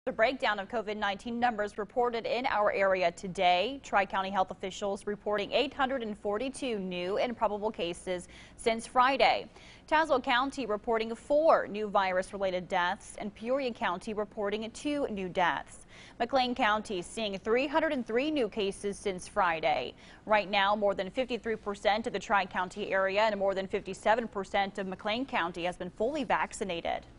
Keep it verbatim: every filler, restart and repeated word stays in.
The breakdown of COVID nineteen numbers reported in our area today. Tri-County health officials reporting eight hundred forty-two new and probable cases since Friday. Tazewell County reporting four new virus-related deaths and Peoria County reporting two new deaths. McLean County seeing three hundred three new cases since Friday. Right now, more than fifty-three percent of the Tri-County area and more than fifty-seven percent of McLean County has been fully vaccinated.